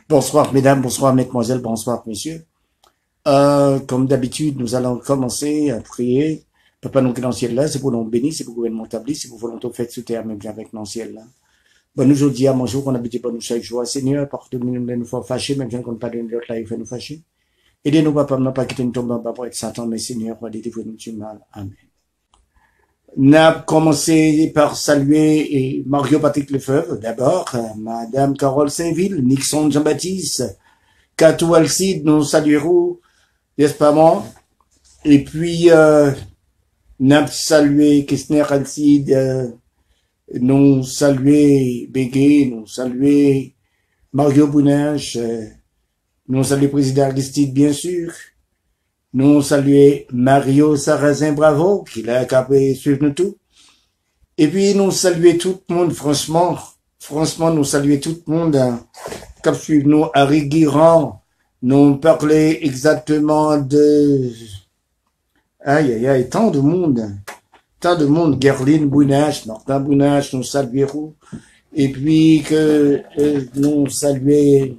Bonsoir mesdames, bonsoir mesdemoiselles, bonsoir messieurs. Comme d'habitude, nous allons commencer à prier. Papa nous qui est dans le ciel là, c'est pour nous bénir, c'est pour gouvernement établi, c'est pour volonté faite sous terre, même bien avec dans le ciel là. Bon, nous aujourd'hui à manger, qu'on habite pas nous chaque jour. Seigneur, pardonne-nous de nous faire fâcher, même bien qu'on ne pas donner l'autre là, il fait nous fâcher. Aidez-nous, papa, ne pas quitter nous tomber en bas pour être Satan, mais Seigneur, délivrez-nous du mal. Amen. N'a commencé par saluer Mario Patrick Lefebvre, d'abord, Madame Carole Saint-Ville, Nixon Jean-Baptiste, Katou Alcide, nous saluerons, n'est-ce pas moi? Et puis, n'a salué Kessner Alcide, nous saluer Bégué, nous saluer Mario Bounage, nous saluer Président Aristide, bien sûr. Nous saluer Mario Sarrazin Bravo, qui l'a capé suivre nous tout. Et puis, nous saluer tout le monde, franchement, nous saluer tout le monde, comme suivre nous, Harry Guirand, nous parler exactement de, aïe, tant de monde, Gerline Bounage, Martin Bounage, nous saluerons. Et puis, que, nous saluer,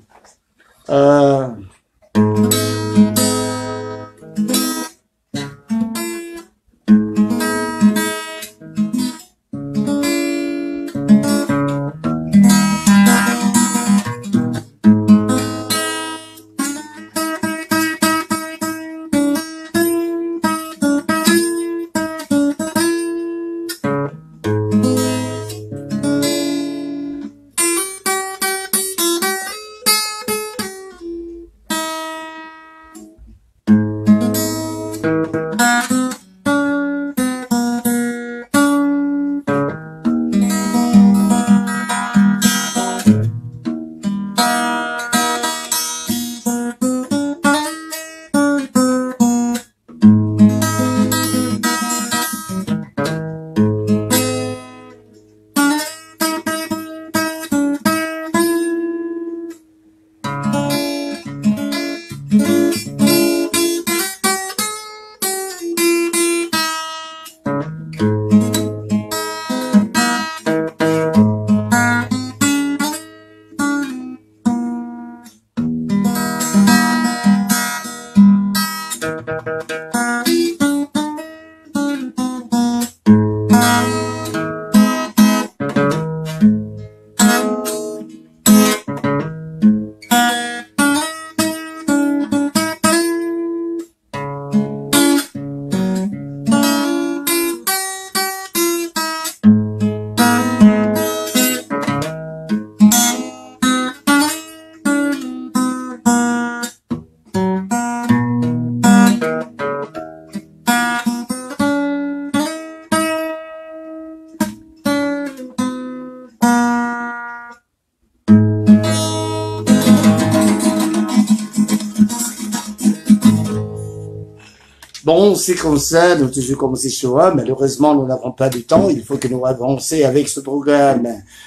bon, c'est comme ça, nous toujours commencé Shoah, malheureusement, nous n'avons pas de temps, il faut que nous avancions avec ce programme.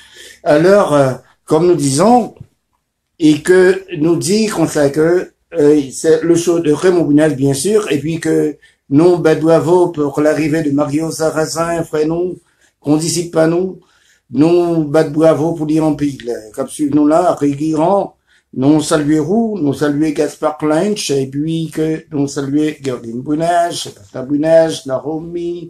Alors, comme nous disons, et que nous dit comme ça que, c'est le show de Raymond Bounage, bien sûr, et puis que nous, Badouavo, pour l'arrivée de Mario Sarrazin, frère nous, qu'on dissipe pas nous Badouavo pour dire en pile, comme suivre nous là, Régirant, nous saluerons, nous saluer Gaspard Lynch, et puis que nous saluer Gerline Bounage, Tata Bounage, Naomi,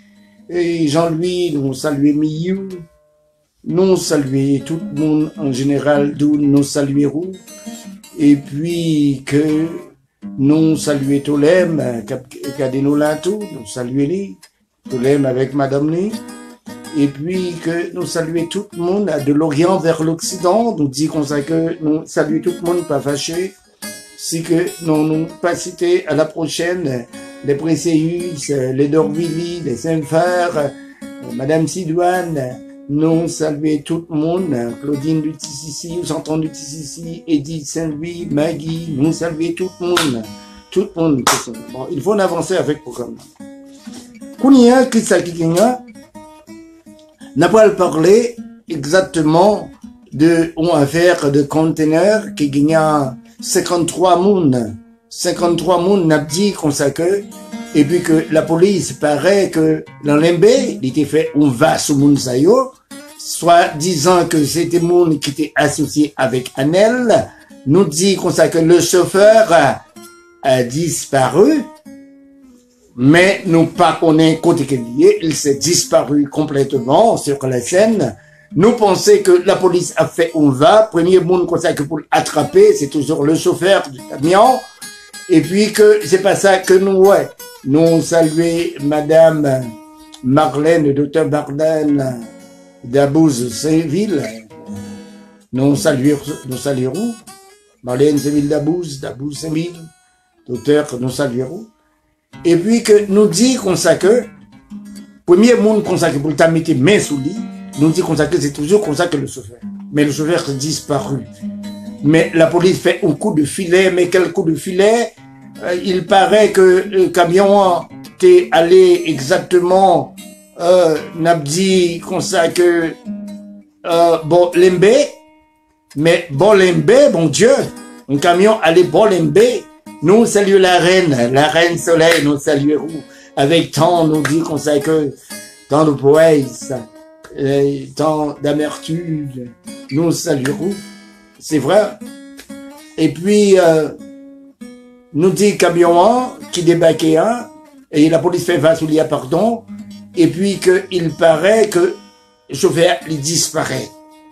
et Jean-Louis, nous saluer Miyu, nous saluer tout le monde en général, d'où nous saluerons, et puis que nous saluer Tolem, Cadeno Lantou, nous saluer lui, Tolem avec Madame Lee, et puis que nous saluons tout le monde de l'Orient vers l'Occident, nous dit comme ça que nous saluons tout le monde pas fâché, si que nous pas citer à la prochaine les Précéus, les Dorvilly, les Saint-Fer, Madame Sidouane, nous saluons tout le monde, Claudine Lutissi, Santon Lutissi, Edith Saint-Louis, Maggie, nous saluons tout le monde. Bon, il faut en avancer avec le programme. Kounia, Christa Kikinga, n'a pas parlé exactement de une affaire de conteneur qui gagne 53 moun. 53 moun n'a dit comme ça que, et puis que la police paraît que dans l'embé, il était fait un vaste moun sayo, soit disant que c'était moun qui était associé avec Anel, nous dit comme ça que le chauffeur a disparu, mais nous pas connaît côté qu'il y est, il s'est disparu complètement sur la scène. Nous pensons que la police a fait on va, premier monde comme ça que pour l'attraper, c'est toujours le chauffeur du camion, et puis que c'est pas ça que nous, ouais, nous saluons Madame Marlène, le docteur Marlène d'Abouze-Saint-Ville, nous saluerons Marlène Saint-Ville d'Abouze-Saint-Ville, docteur, nous saluerons. Et puis que nous dit comme ça que, premier monde comme ça que pour le mettre main sous lit, nous dit comme ça que c'est toujours comme ça que le chauffeur. Mais le chauffeur a disparu. Mais la police fait un coup de filet, mais quel coup de filet? Il paraît que le camion est allé exactement, n'a dit comme ça que, Bolembe, mais Bolembe, bon Dieu, un camion allait Bolembe. Nous saluons la reine soleil, nous saluons avec tant, nous dit comme ça que, tant de poètes, tant d'amertume, nous saluons, c'est vrai. Et puis, nous dit camion qui débarquait et la police fait va sous l'IA pardon, et puis qu'il paraît que le chauffeur, il disparaît.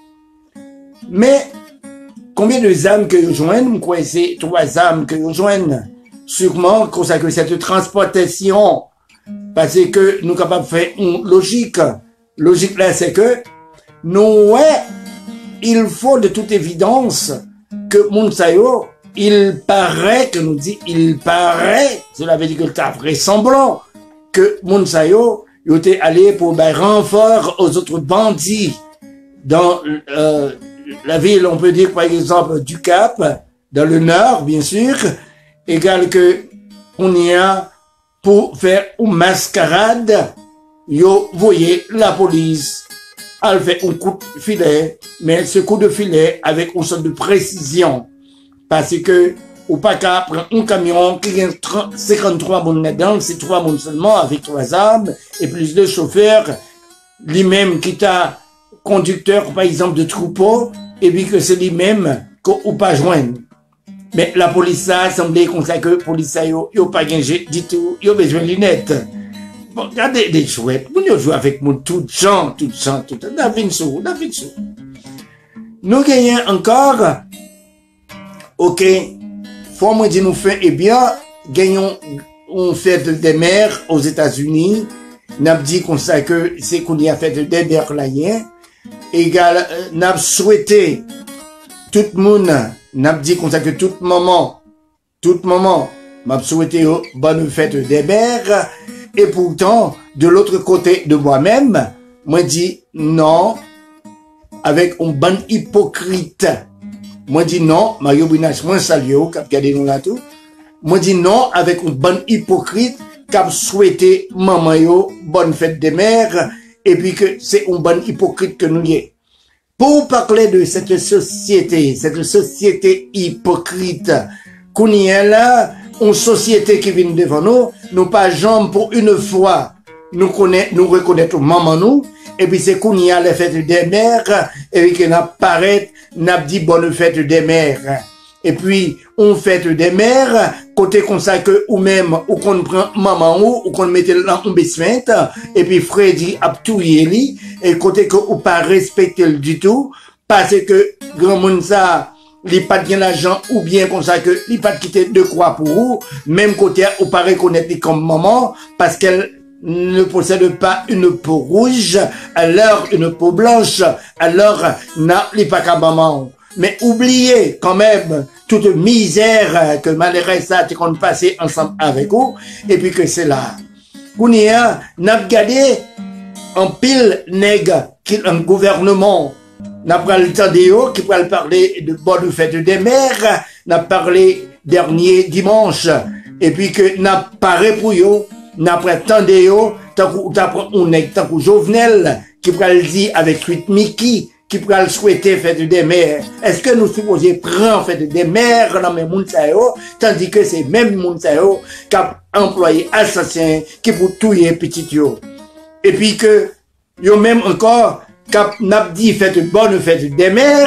Mais, combien de âmes que vous joignent, vous connaissez 3 âmes que vous joignent, sûrement, comme ça que cette transportation, parce que nous sommes capables de faire une logique. Logique là, c'est que, nous, ouais, il faut de toute évidence que Mounsayo, il paraît, que nous dit, il paraît, cela veut dire que c'est vraisemblable, que Mounsayo, il était allé pour renfort aux autres bandits dans la ville, on peut dire par exemple du Cap, dans le nord, bien sûr, égal que on y a pour faire une mascarade, vous voyez la police, elle fait un coup de filet, mais ce coup de filet avec une sorte de précision, parce que ou pas qu'à prendre un camion qui a 53 personnes dedans, c'est 3 personnes seulement avec 3 armes et plus de chauffeurs, lui-même qui t'a conducteur par exemple de troupeau et puis que c'est lui-même qu'on pas joindre. Mais la police a semblé comme ça que la police a pas gagné du tout, il a besoin de lunettes. Bon, regardez des chouettes, vous jouez avec moi tout gens, Davinso. Nous gagnons encore, ok, faut moi dire nous fait, eh bien, gagnons, on fait des mers aux États-Unis, n'a dit comme ça que c'est qu'on y a fait des mers là hier, égal, n'a souhaité, tout le monde, n'a dit comme ça que tout moment, m'a souhaité bonne fête des mers, et pourtant, de l'autre côté de moi-même, moi dit non, avec un bon hypocrite. Moi dis non, Mario Binache, moi salue, cap gardé nous là tout. Moi dis non, avec un bon hypocrite, cap souhaité maman yo, bonne fête des mères, et puis que c'est un bon hypocrite que nous y est. Pour parler de cette société hypocrite, qu'on y est là, une société qui vient devant nous, nous pas jamais pour une fois, nous reconnaître maman nous, et puis c'est qu'on y a les fêtes des mères, et puis qu'on apparaît, n'a dit bonne fête des mères. Et puis, on fête des mères, côté comme ça que, ou même, ou qu'on prend maman ou qu'on mette là en basement, et puis Freddy a tout yéli, et côté que, ou pas respecter du tout, parce que, grand monde ça, il pas bien l'argent, ou bien comme ça que, il pas quitter de quoi pour vous, même côté, ou pas reconnaître comme maman, parce qu'elle ne possède pas une peau rouge, alors une peau blanche, alors n'a pas qu'à maman. Mais oubliez quand même toute misère que malgré ça, tu comptes passer ensemble avec vous, et puis que c'est là. On y a, n'a regardé en pile nègre qui un gouvernement, n'a pas le temps de qui peut parler de bonne fête des mères, n'a parlé dernier dimanche, et puis que n'a pas repouillé, n'a pas attendu, t'as un nègre, t'as un Jovenel, qui peut le dire avec suite Mickey, qui pourrait le souhaiter fête des mères. Est-ce que nous supposons prendre fête des mères dans les Mounsayo, tandis que c'est même Mounsayo qui a employé assassin qui pour tuer petit yo. Et puis que, yo même encore, qui a dit fête bonne fête des mères,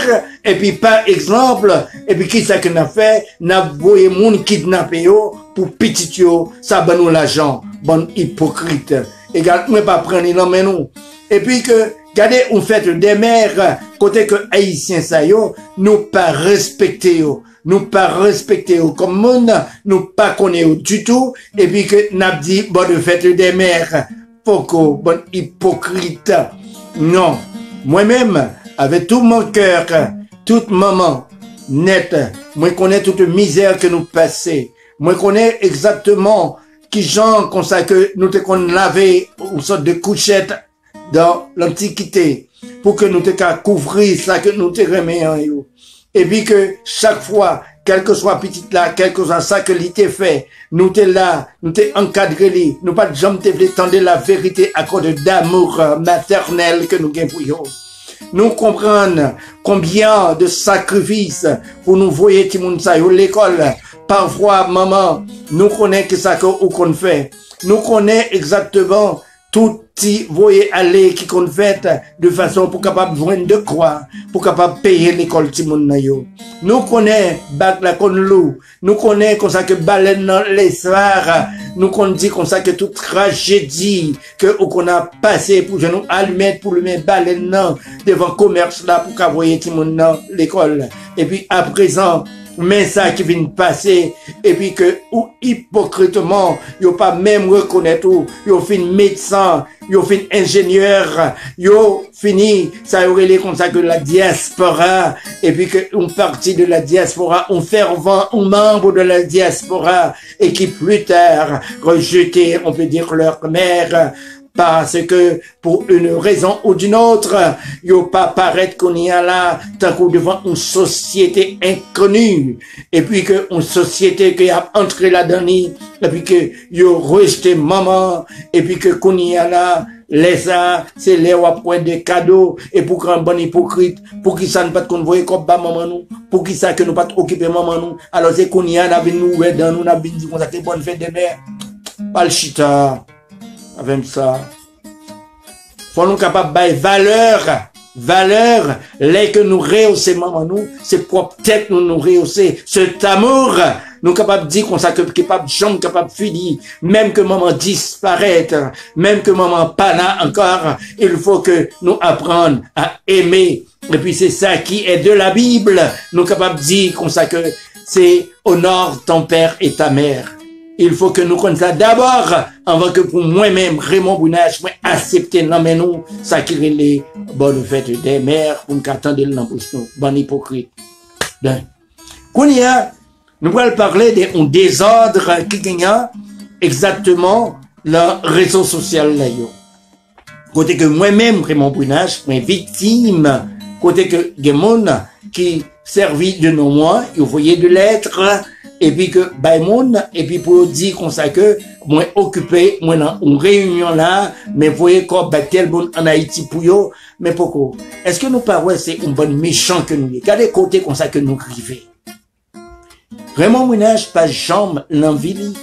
Et puis, par exemple, et puis, qui ça que n'a fait? N'a voyé moun kidnappé yo, pour petit yo, ça ban nous l'argent. Bon hypocrite. Et gars, nous pas prendre non mais nous. Et puis que, regardez, on fait des mères, côté que haïtiens ça yo, nous pas respecter yo. Nous pas respecter yo comme monde, nous pas connaître du tout. Et puis que, n'a dit, bon, de fait des mères, Poko, bon hypocrite. Non. Moi-même, avec tout mon cœur, toute maman, net, moi connais toute misère que nous passons. Moi connais exactement qui gens comme ça que nous te qu'on lavé une sorte de couchette dans l'Antiquité pour que nous te qu'à couvrir ça que nous te remettons. Et puis que chaque fois, quel que soit petit là, quel que soit ça que l'ité fait, nous te là, nous te encadré, nous pas de jamais te voulons tendre la vérité à cause d'amour maternel que nous gagnons pour eux. Nous comprenons combien de sacrifices pour nous voyer Timounsa à l'école. Parfois, maman, nous connaissons que ça qu'on fait. Nous connaissons exactement tout petit voyer aller qui qu'on fait de façon pour capable joindre de croix, pour capable payer l'école Timoun yo. Nous connaissons bac la kon lou. Nous connaissons comme ça que baleine dans les soirs. Nous connaissons dit comme ça que toute tragédie que qu'on a passé pour nous allumer pour le mettre baleine devant commerce là pour qu'avoyer Timoun dans l'école. Et puis à présent, mais ça qui vient passer, et puis que, ou hypocritement, yo pas même reconnaître ou, yo fin médecin, yo fin ingénieur, yo fini, ça aurait les comme ça que la diaspora, et puis que, une partie de la diaspora, un fervent, un membre de la diaspora, et qui plus tard, rejeté, on peut dire leur mère, parce que, pour une raison ou d'une autre, yo pas paraître qu'on y a là, tant qu'on devant une société inconnue, et puis que, une société qui a entré là-dedans, et puis que, yo rejeté maman, et puis que qu'on y a là, les ça, c'est les point des cadeaux, et pour qu'un bon hypocrite, pour qui ça ne pas qu'on voit comme bas maman nous, pour qui ça que nous pas occuper maman nous, alors c'est qu'on y a, n'a nous, dans nous, n'a dit qu'on a été bonne fête de mère, pas le chita. Avec ça, faut nous capables de valeur, les que nous rehausser maman nous, c'est propre tête nous rehausser, cet amour, nous capables de dire qu'on s'est capable jambe capable finir, même que maman disparaître, même que maman pas là encore, il faut que nous apprendre à aimer, et puis c'est ça qui est de la Bible, nous capables de dire qu'on s'est que c'est honore ton père et ta mère. Il faut que nous connaissions ça d'abord, avant que pour moi-même, Raymond Bounage, moi, accepter, non, mais nous, ça qui est les bonnes fêtes des mères, pour nous attendre le nom pour nous, bon hypocrite. Ben, qu'on y a, nous allons parler d'un désordre qui gagne exactement le réseau social là, yo. Côté que moi-même, Raymond Bounage, moi, victime, côté que des gens qui servi de nos mois, ils voyaient de lettres, et puis que, et puis pour dire comme ça que, moi occupé, moi dans une réunion là, mais voyez quoi, tel bon en Haïti pour yo, mais pourquoi? Est-ce que nous parlons, c'est un bon méchant que nous y? Regardez côté comme ça que nous crivons. Vraiment, Mounage, pas jamais l'envie,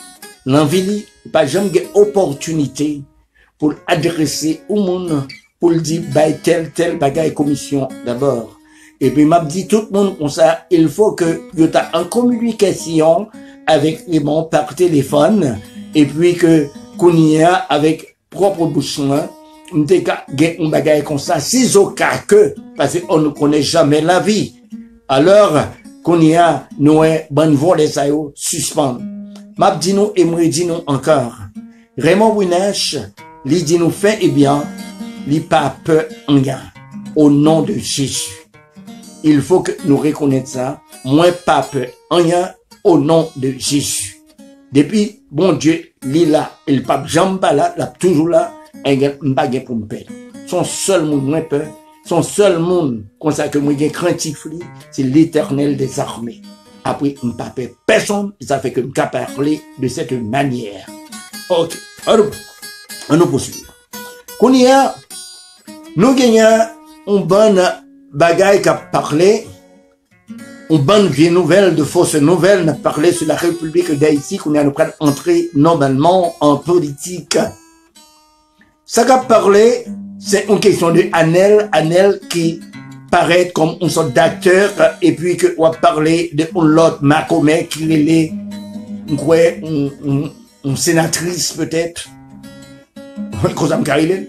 pas jamais opportunité pour adresser au monde, pour le dire, tel bagaille commission d'abord. Et puis, m'a dit tout le monde comme ça, il faut que tu sois en communication avec les gens par téléphone, et puis que, qu'on y a avec propre bouche, on un bagage comme ça, si au cas que, parce qu'on ne connaît jamais la vie. Alors, qu'on y a, nous, bonne volée, ça y est, suspendre. M'a dit nous, et me dit nous encore. Raymond Bounage, lui dit nous fait, eh bien, lui pas peur en gain. Au nom de Jésus. Il faut que nous reconnaissions ça. Moi, pas peur. Rien au nom de Jésus. Depuis, bon Dieu, il est là. Il pas jamais pas là, il est toujours là. Il n'y a pas de pour me perdre. Son seul monde, moins peur. Son seul monde, comme ça que moi, j'ai craintif, c'est l'Éternel des armées. Après, je ne pas peur personne. Ça fait que je peux parler de cette manière. Ok. Alors, on nous poursuit. Qu'on y a, nous gagnons une bonne bagaille qui a parlé, une bonne vieille nouvelle, de fausses nouvelles, n'a parlé sur la République d'Haïti, qu'on est en train d'entrer normalement en politique. Ça qu'a parlé, c'est une question de Anel qui paraître comme une sorte d'acteur, et puis que on va parler de l'autre Macomé qui est une sénatrice peut-être, comme ça me carille,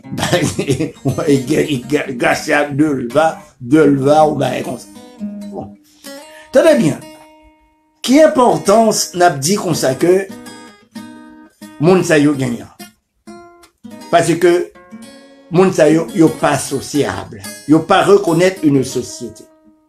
grâce à Delva, ou ben comme ça. Bon. Très bien. Qui importance n'a dit comme ça que moun sa yo gagnant? Parce que moun sa yo pas sociable. Yo pas reconnaître une société.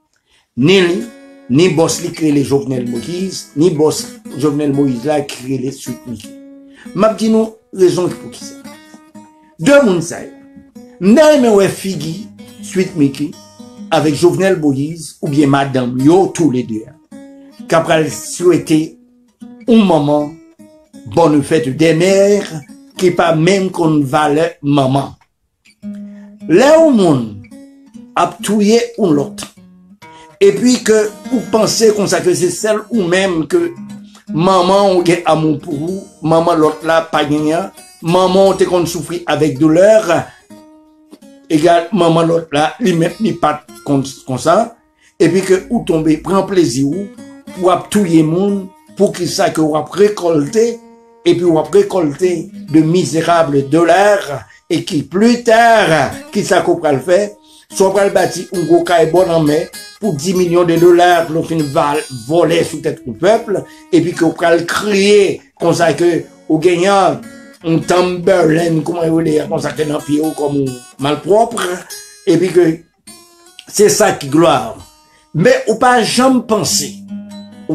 Ni boss li créé les Jovenel Moïse, ni boss Jovenel Moïse là créé les Suite Mickey. M'a dit nous raison pour qui ça. Deux moun sa yo. N'aime ouais figi Suite Mickey avec Jovenel Moïse ou bien madame yo tous les deux. Qu'après souhaiter un moment bonne fête des mères qui pas même qu'on valait maman. Là où moun a tué ou l'autre. Et puis que vous pensez comme ça que c'est celle ou même que maman ou gen amour pour vous, maman l'autre là pas gagnant, maman te qu'on souffrir avec douleur, égal maman l'autre là, lui même ni pas comme ça, et puis que vous tombez prend plaisir ou tuer moun pour qu'il ça que vous récolter et puis on va récolter de misérables dollars et qui plus tard qui ça qu'on va le faire soit va le bâtir un gros caille bon en mai pour 10 millions de dollars l'on fin voler sous tête au peuple et puis qu'on va le crier comme ça que au gagnant un Timberland comment on veut dire comme ça que dans pied comme malpropre et puis que c'est ça qui gloire mais ou pas jamais penser ou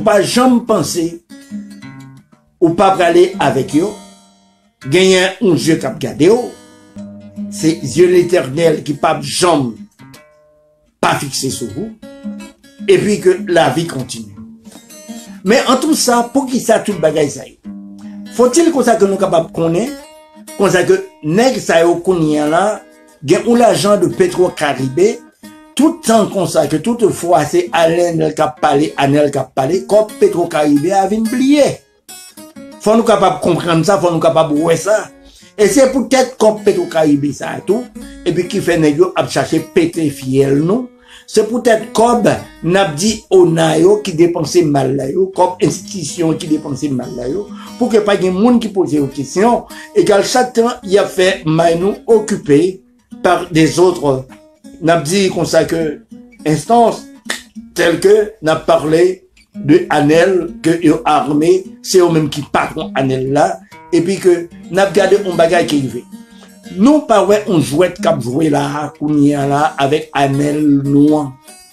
pas aller avec eux, gagner un Dieu qui a gardé eux, c'est Dieu l'éternel qui pas jamais pas fixé sur vous, et puis que la vie continue. Mais en tout ça, pour qui ça tout le bagage ça y faut-il qu'on ça que nous capables connaître, qu'on ça que nèg ça yo connaît là, gagne ou l'argent de Petro-Caribé, tout temps qu'on ça que toutefois c'est Alain qui a parlé, comme Petro-Caribé a vient oublier. Faut nous capables comprendre ça, faut nous capables voir ça. Et c'est peut-être comme Petro-Caribé ça et tout, et puis qui fait nèg yo a chercher péter fiel nous. C'est peut-être comme n'a dit Onayo qui dépensait mal là yo, comme institution qui dépensait mal là yo, pour que pas de monde qui pose des questions, et qu'à chaque temps il a fait nous occupé par des autres n'a dit comme ça que instance telle que n'a parlé de Anel que yo armé c'est eux même qui patron Anel là et puis que n'a gardé un bagage qui fait nous pas ouais on jouet cap jouer là kounia là avec Anel noir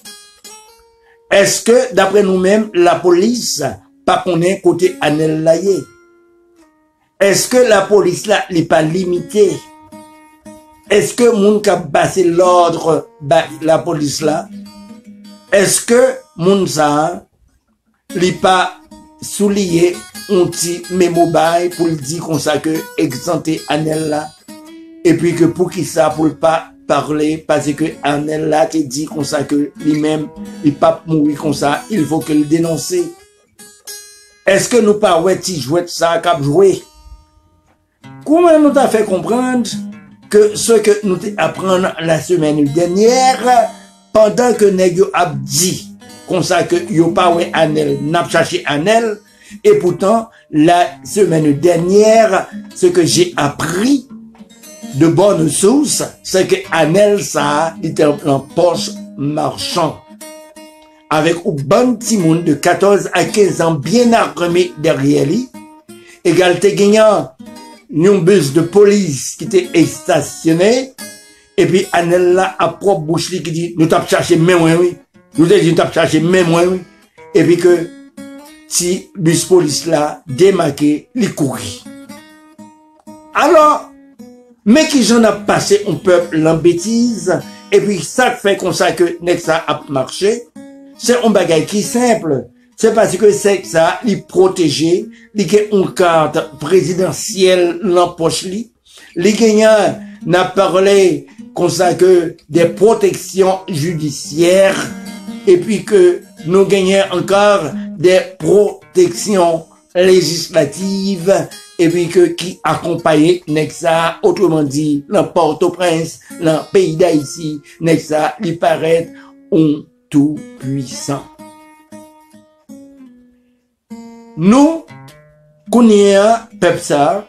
est-ce que d'après nous-mêmes la police pas connaît côté Anel là est-ce que la police là n'est pas limitée? Est-ce que moun ka passé l'ordre la police là? Est-ce que moun sa li pas soulier un petit mobile pour le dire comme ça que exempté Anel là et puis que pour qui ça pour pas parler parce que Anel là te dit comme ça que lui-même il pas mourir comme ça, il faut que le dénoncer. Est-ce que nous pas ouais ti jouer ça cap jouer? Comment nous t'a fait comprendre que ce que nous apprenons la semaine dernière, pendant que Nègre a dit, comme ça que yo pas ouais Anel, n'a cherché Anel, et pourtant, la semaine dernière, ce que j'ai appris de bonne source, c'est que Anel, ça, était en poche marchand. Avec un bon petit monde de 14 à 15 ans bien armé derrière lui, égalité gagnant, un bus de police qui était stationné, et puis Anel là, à propre bouche qui dit, nous t'avons cherché même oui, nous t'avons cherché même oui, et puis que, si bus police là, démarqué, il courit. Alors, mais qui j'en a passé un peuple en bêtise, et puis ça fait comme ça que Nexa a marché, c'est un bagage qui est simple. C'est parce que c'est ça, il protégé, il a une carte présidentielle dans poche li. Les gagnants n'a parlé comme ça que des protections judiciaires et puis que nous gagnons encore des protections législative, et puis qui accompagne Nexa, autrement dit, dans Port-au-Prince, dans le pays d'Haïti, Nexa, il paraît un tout puissant. Nous, connaissons peuple ça,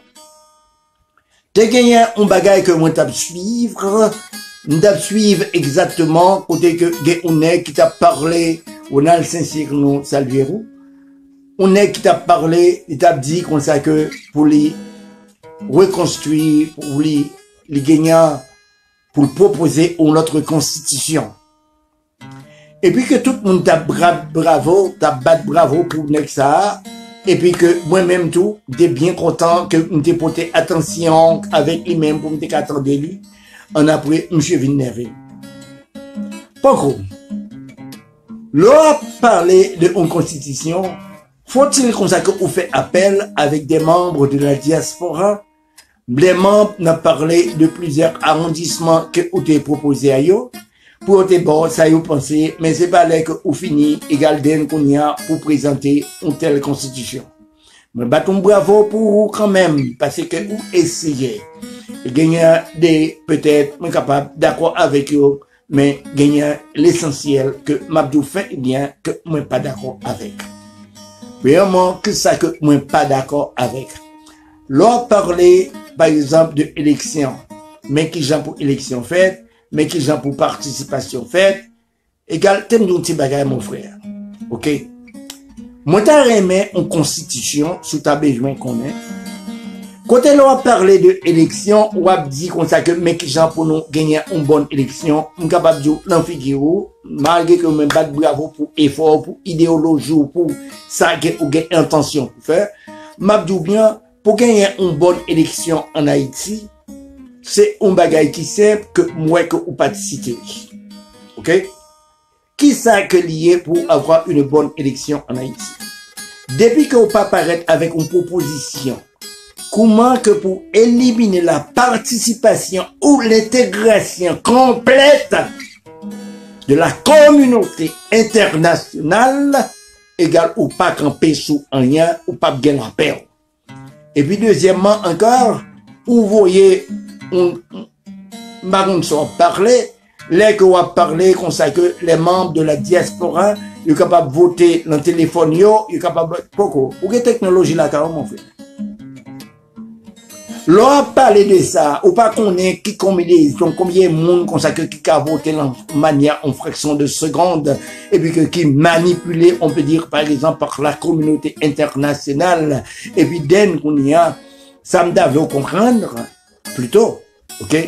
te gagné un bagage que moi t'as suivre, t'as suivre exactement côté que on est qui t'a parlé, on a le Saint-Cyr nous saluer. On est qui t'a parlé, il t'a dit comme ça que pour les reconstruire, pour les gagner, pour proposer une autre constitution. Et puis que tout le monde t'a bravo, t'a battu bravo pour ça. Et puis que moi-même tout, j'étais bien content que m'était porté attention avec lui-même pour m'était attendre lui. On a pris M. Villeneuve. Pas gros. L'on parler de une constitution, faut-il qu'on ça qu'on fait appel avec des membres de la diaspora? Les membres n'ont parlé de plusieurs arrondissements que ont été proposés à eux. Pour te bon, ça y est pensé, mais c'est pas là que ou fini, égal d'un qu'on y a pour présenter une telle constitution. Mais bâton bravo pour vous quand même, parce que vous essayez. Gagner des, peut-être, mais capable d'accord avec eux, mais gagner l'essentiel que Mabdou fait bien, que moi pas d'accord avec. Vraiment, que ça que moi pas d'accord avec. L'on parlait, par exemple, de élection, mais qui j'en pour élection faite, mais qui j'en pour participation faite, égal, t'aimes d'un petit bagage, mon frère. Ok? Moi, t'as aimé une constitution, sous ta besoin qu'on est. Quand on a parlé de élection, on a dit comme ça que, mais qui j'en pour nous gagner une bonne élection, on est capable de l'enfigurer, malgré que même pas de bravo pour effort, pour idéologie, pour ça que vous avez intention pour faire. M'a dit bien, pour gagner une bonne élection en Haïti, c'est un bagage qui simple que moi que vous participez. Ok? Qui ça que lié pour avoir une bonne élection en Haïti? Depuis que vous pas paraître avec une proposition, comment que pour éliminer la participation ou l'intégration complète de la communauté internationale, égal ou pas camper sous un lien ou pas gagner la paix. Et puis deuxièmement encore, vous voyez, on s'en parler, les que on a parlé comme ça que les membres de la diaspora, ils sont capables de voter dans le téléphone, ils sont capables de pourquoi? Ou quelle technologie là, mon frère? L'on a parlé de ça, ou pas qu'on est qui combien de monde comme ça qui a voté de manière en fraction de seconde, et puis qui manipulé, on peut dire par exemple par la communauté internationale, et puis dès qu'on y a, ça me devait comprendre, plutôt, ok?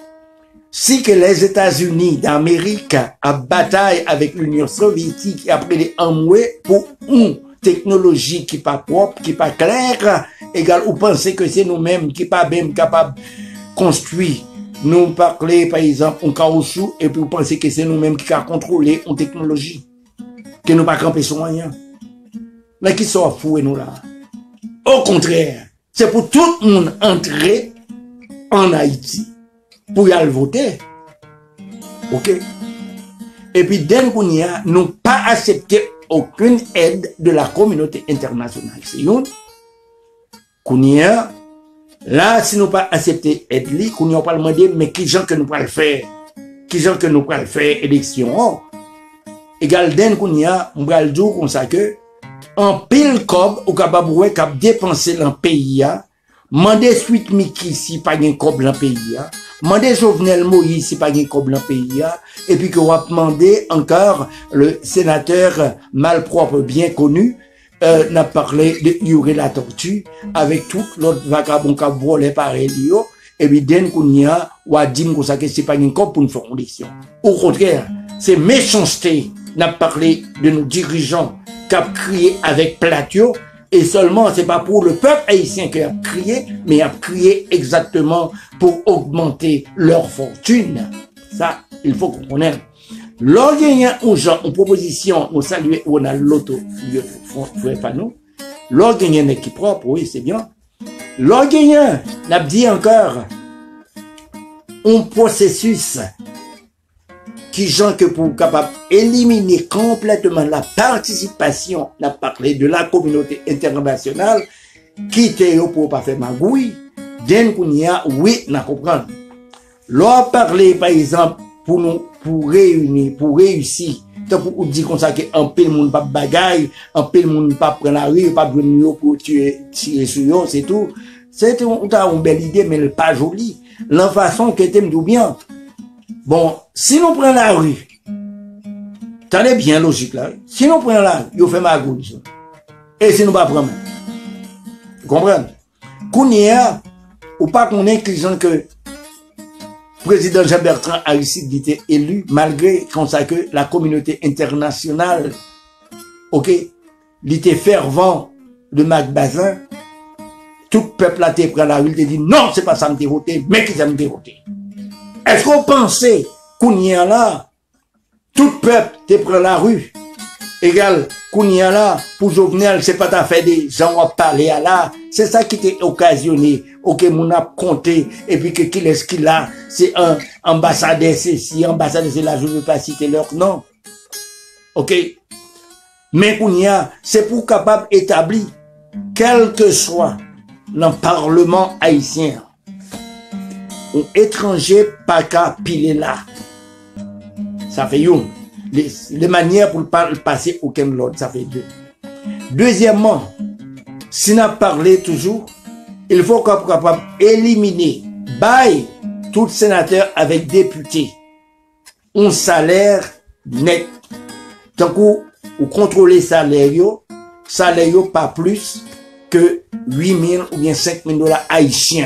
Si que les États-Unis d'Amérique a bataille avec l'Union soviétique et après les enmoués pour une technologie qui pas propre, qui pas claire, égal, ou pensez que c'est nous-mêmes qui pas même capables de construire, nous parler par exemple en caoutchouc, et puis vous pensez que c'est nous-mêmes qui a contrôlé une technologie, que nous pas camper sur moyen. Là, qui sont fous nous là. Au contraire, c'est pour tout le monde entrer en Haïti, pour y aller voter. Ok? Et puis, dès qu'on y a, nous pas accepté aucune aide de la communauté internationale. C'est une. Qu'on y a, là, si nous pas accepté aide, qu'on y a pas demandé, mais qui gens que nous pas le faire? Qui gens que nous pas le faire élection? Égal, dès qu'on y a, on va le dire comme ça que, en pile cob, ou capable de dépenser dans le pays, mandé suite Miki si pas de cob dans le pays, mandé Jovenel Moïse si pas de cob dans le pays, et puis qu'on va demander encore le sénateur malpropre bien connu, n'a parlé de Yuri la tortue, avec tout l'autre vagabond qui a volé par Elio, et puis dès qu'on y a, ou a dit que c'est pas de cob pour une fondation. Au contraire, c'est méchanceté, n'a parlé de nos dirigeants, qui a crié avec Platio, et seulement c'est pas pour le peuple haïtien qui a crié, mais a crié exactement pour augmenter leur fortune. Ça, il faut qu'on connaisse. L'orgagnant aux gens, en proposition, nous saluer, on a l'auto, pas nous. L'orgagnant est qui propre, oui, c'est bien. L'orgagnant, n'a dit encore, un processus qui gens que pour capable éliminer complètement la participation, n'a parlé de la communauté internationale, qui était pour pas faire magouille, d'un qu'on y a, oui, n'a comprendre. L'on parler, par exemple, pour nous, pour réunir, pour réussir, tant pour dire comme ça qu'un peu le monde pas bagaille, un peu le monde pas prendre la rue, pas venir pour tirer sur eux, c'est tout. C'est une belle idée, mais elle n'est pas jolie. La façon que t'aimes tout bien. Bon, si nous prenons la rue, t'as bien logique là. Si nous prenons la rue, il fait ma gauche. Et si nous pas prendre. Vous comprenez? Kounia, ou pas qu'on est que le président Jean-Bertrand Aristide était élu, malgré qu'on sait que la communauté internationale, ok, il était fervent de Mac Bazin, tout peuple a été pris à la rue, il dit non, c'est pas ça me voté, mais qu'ils aiment voter. Est-ce qu'on pensait qu'on y a là, tout peuple te prend la rue, égal, qu'on y a là, pour Jovenel, c'est pas ta fait des gens à parler à là, c'est ça qui t'est occasionné, ok, mon a compté, et puis que qu'il est-ce qu'il a, c'est un ambassadeur, c'est si, ambassadeur, c'est là, je ne veux pas citer leur nom, ok, mais qu'on y a, c'est pour capable établir, quel que soit le Parlement haïtien, un étranger pas qu'à piler là. Ça fait une. Les manières pour ne pas passer aucun autre, ça fait deux. Deuxièmement, si on a parlé toujours, il faut qu'on soit capable d'éliminer, by tout sénateur avec député, un salaire net. Tant qu'on contrôle salaire pas plus que 8 000 ou bien 5 000 $ haïtiens.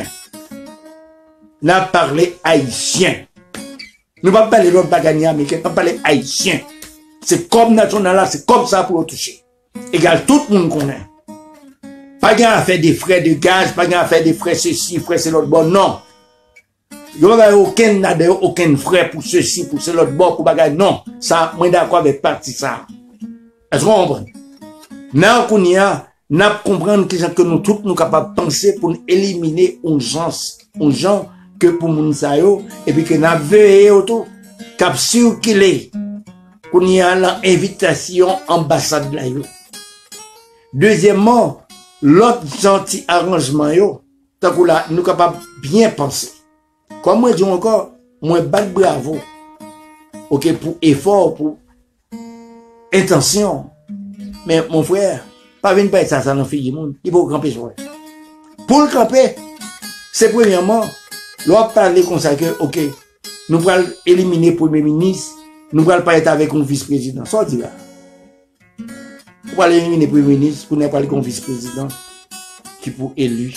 N'a parlé haïtien. Nous ne pas parler de l'autre bagage américain, nous parler haïtien. C'est comme national là, c'est comme ça pour le toucher. Égal, tout le monde connaît. Pas gain à faire des frais de gaz, pas gain à faire des frais ceci, frais c'est l'autre bon, non. Il n'y a aucun frais pour ceci, pour l'autre bon, pour bagage, non. Ça, moi d'accord avec parti ça. Est-ce qu'on comprend? Non, qu'on y a, n'a comprendre que nous tous nous capables de penser pour éliminer une gens que pour moun sa yo et puis que n'a veillé autour cap circuler qu'on y a l'invitation ambassade là yo. Deuxièmement, l'autre gentil arrangement yo tant que là nous capables bien penser. Comme moi dis encore, moi bat bravo. OK pour effort, pour intention. Mais mon frère, pas venir pas ça dans fille monde, il faut camper sur. Pour le camper, c'est premièrement l'on parler comme ça que, ok, nous allons éliminer le premier ministre, nous allons pas être avec un vice-président. Ça dit là. Nous allons éliminer le premier ministre, pour ne pas aller avec un vice-président qui pour élu.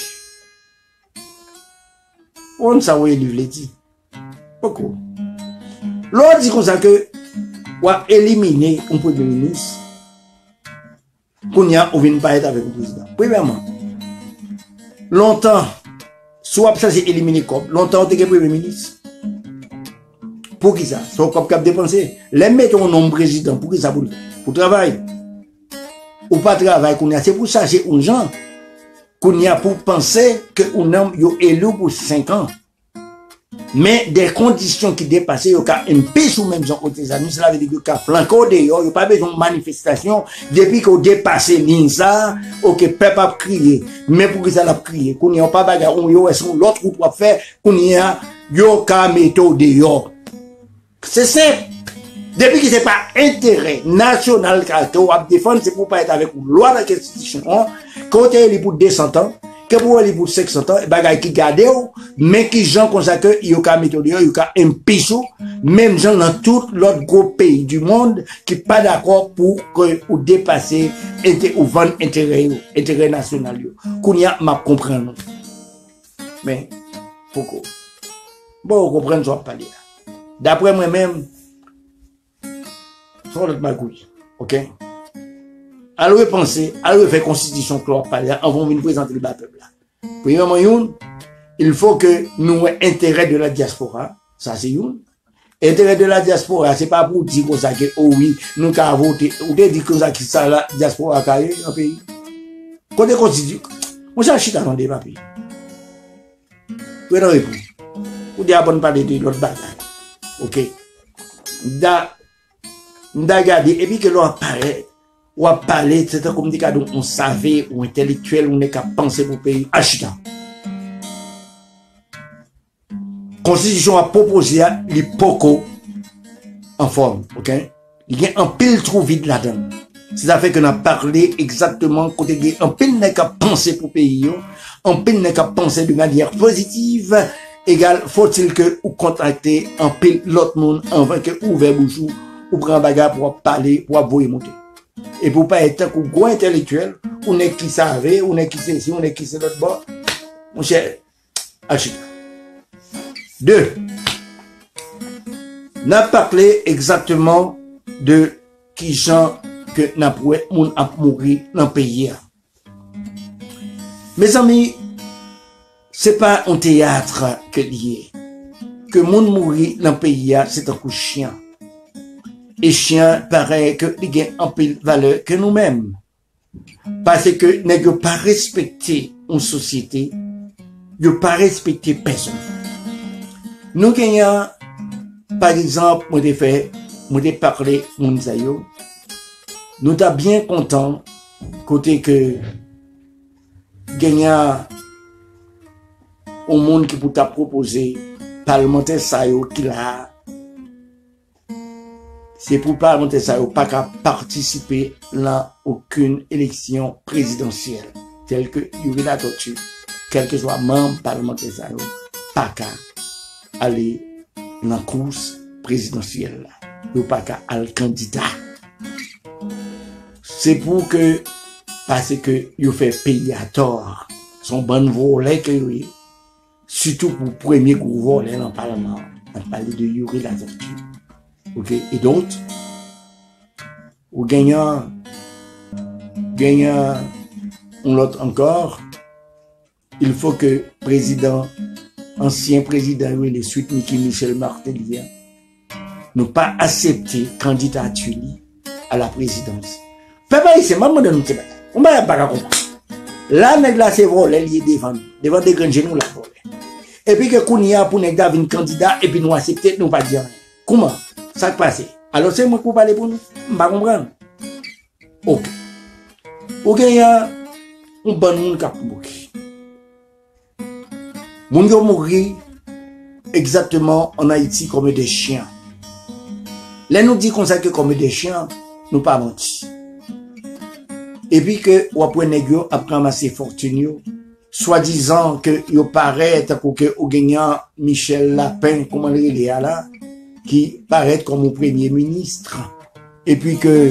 On ne sait pas élu, les dit. Pourquoi? L'on dit comme ça que, on va éliminer un premier ministre, qu'on n'y a, on ne pas être avec un président. Premièrement, longtemps, soit ça c'est éliminé comme longtemps on était premier ministre. Pour qui ça? Soit comme cap dépenser. Les mettre un nom président, pour qui ça pour travail? Ou pas travail qu'on a, c'est pour ça j'ai un gens qu'on y a pour penser que un homme est élu pour 5 ans. Mais des conditions qui dépassent, il y a un peu ou même gens aux États-Unis, cela veut dire qu'il y a flanco dehors, il n'y a pas besoin de manifestation, depuis qu'on dépasse l'INSA, ok, peuple a crié, mais pour que ça l'a crié, qu'on n'y a pas bagarre, on y a l'autre route à faire, qu'on y a, yo ka méthode dehors. C'est simple. Depuis que c'est pas intérêt national que on défendre, c'est pour pas être avec une loi de la constitution, quand il est pour 200 ans, que pour aller pour 500 ans, bagay qui garde mais qui gens comme ça que il y a méthode, il y a un pichou, même gens dans tout l'autre gros pays du monde qui pas d'accord pour que ou dépasser ou vendre intérêt national qu'on y a m'a comprendre. Mais pourquoi? Bon, on comprend ça pas dire. D'après moi-même, sur notre magouille, ok? Alors, penser, alors faire constitution que l'on parle, on va venir présenter le peuple là. Premièrement, il faut que nous ayons intérêt de la diaspora. Ça, c'est une. Intérêt de la diaspora, c'est pas pour dire comme ça que, oh oui, nous avons voté, ou de dire comme ça que ça, la diaspora a carré, un pays. Quand on constitue, on s'en chita dans des papiers. Vous avez répondu. Vous dites, bonne parler de l'autre bagaille. Ok. M'da gardé, et puis que l'on apparaît, ou a parlé, c'est comme dit qu'on on savait, ou intellectuel, on n'est qu'à penser pour le pays. Achita. Constitution a proposé l'hypoco en forme, ok? Il y a un pile trop vide là-dedans. C'est ça fait qu'on a parlé exactement côté un pile n'est qu'à penser pour le pays, un pile n'est qu'à penser de manière positive. Égal, faut-il que vous contactez un pile l'autre monde avant que vous ouvrez bouchou, ou prendre bagarre pour parler, pour vous monter. Et pour pas être un gros intellectuel, on est qui savait, on est qui c'est ici, on est qui c'est l'autre bord. Mon cher, achète. 2. N'a parlé exactement de qui gens que n'a poué moun a mourir dans le pays. Mes amis, c'est pas un théâtre que lié. Que moun mourir dans le pays, c'est un coup chien. Et chien paraît que il a un peu de valeur que nous-mêmes. Parce que n'est pas respecter une société, ne pas respecter personne. Nous gagnons, par exemple, moi j'ai parlé mon zayo, nous sommes bien contents côté que gagnant au monde qui peut t'a proposé parlementaire sayo qu'il a. C'est pour parlementaire sayo pas qu'à participer à aucune élection présidentielle telle que il y a la tortue, quel que soit membre parlementaire sayo pas qu'à aller dans la course présidentielle ou pas qu'à aller candidat. C'est pour que, parce que il fait payer à tort son bon volet que oui, surtout pour le premier gros volet dans le Parlement, on parle de Yuri la tortue. Ok, et d'autres, ou gagnant, on l'autre encore, il faut que ancien président, oui, les suites Michel Martelly, ne pas accepter candidature à la présidence. Papa, c'est maman de nous, on va pas comprendre. Là, là, c'est volé, il est devant des grands genoux, là, volé. Et puis que Kounia, pour nous, un candidat, et puis nous accepter, nous pas dire rien. Comment? Ça passe. Alors, c'est moi qui parle pour nous. On va comprendre. Ok. Ok, il y a un bon monde qui a mourir. Moun yo mourir exactement en Haïti comme des chiens. Là, nous dit qu'on sait que comme des chiens, nous pas menti. Et puis que, ou après négio, après ramasser fortune, soi-disant que yo paraît pour que ou gagnant Michel Lapin, comment il est là, qui paraît comme au premier ministre. Et puis que,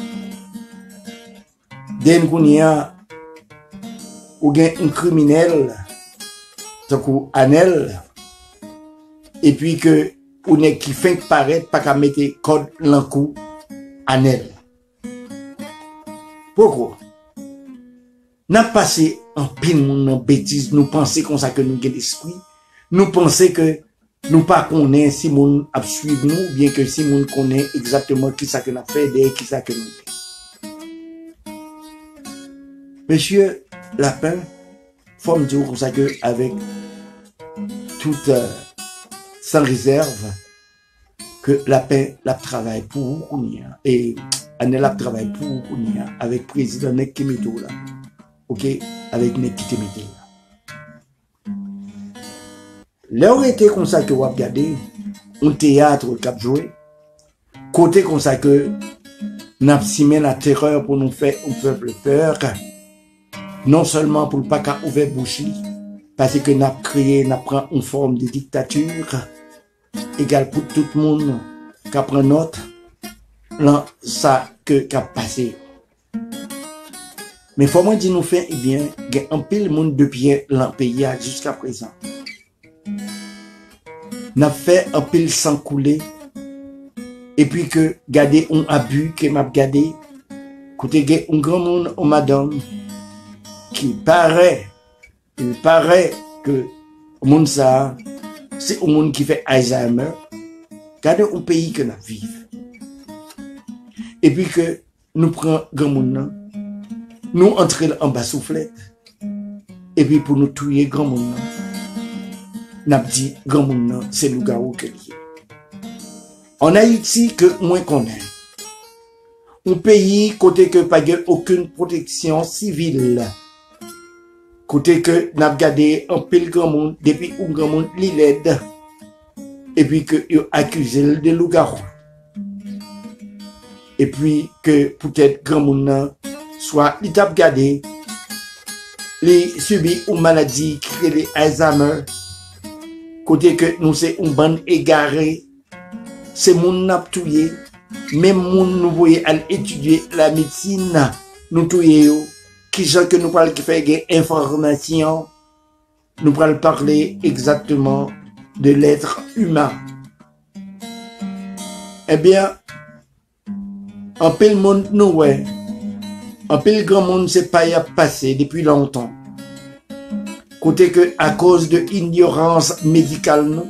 den kounia, ou gagne un criminel, tant Anel, et puis que, ou n'est qui fait paraître pas qu'à mettre code l'encou Anel. Pourquoi? N'a passé en pile mon bêtise, nous pensons comme ça que nous avons l'esprit, nous pensons que nous pas connaît si moun a suivi nous, bien que si moun connaît exactement qui ça que nous a fait, et qui ça que nous fait. Monsieur Lapin, faut me dire comme ça que avec toute sans réserve que Lapin la travaille pour Kounia et Anel la travaille pour Kounia avec président Nek Kimeto là, ok, avec Nek Kimeto là. Là été comme ça que vous regardez un théâtre cap joué, côté comme ça que n'a simé la terreur pour nous faire un peuple peur, non seulement pour pas qu'à ouvrir bouche, parce que n'a créé, n'a pris une forme de dictature, égale pour tout le monde, qui prend note, là, ça que qu'a passé. Mais faut moi dire nous faire, eh bien, il y a un pile monde de pied dans le pays jusqu'à présent. N'a fait un pile sans couler, et puis que garder un abus que m'a gardé, côté un grand monde au madame, qui paraît, il paraît que le monde ça, c'est un monde qui fait Alzheimer, garder un pays que nous vivons. Et puis que nous prenons grand monde, nous entrons en bas soufflette, et puis pour nous tuer grand monde, nous dit grand monde, c'est le garou que lié. En Haïti, que moins qu'on est. Un pays côté que pas aucune protection civile. Côté que n'a gardé un pile grand monde depuis un grand monde li l'aide. Et puis que yo accusé de loup-garou. Et puis que peut-être grand monde soit il t'a gardé, il subit une maladie qui est Alzheimer. Côté que nous c'est une bande égarée, c'est moun n'a touye, même moun nous voyons à étudier la médecine, nous touye qui gens que nous parlons qui fait des informations, nous parlons parler exactement de l'être humain. Eh bien, en pile monde nous ouais, en pile grand monde c'est pas y a passé depuis longtemps. Côté que à cause de ignorance médicale non.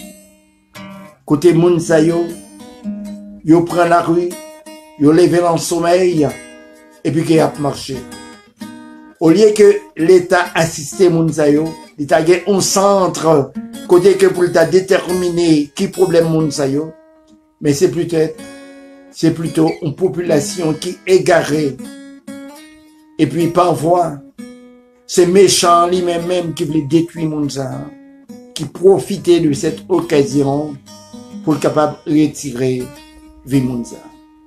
Côté moun sa yo prend la rue, yo levé dans le sommeil et puis qu'il a marché. Au lieu que l'État assiste moun sa yo, l'État gagne un centre côté que pour l'État déterminer qui problème moun sa yo, mais c'est plutôt une population qui est égarée. Et puis parfois, c'est méchant lui-même qui voulait détruire moun sa, qui profitait de cette occasion pour être capable de retirer vie moun sa.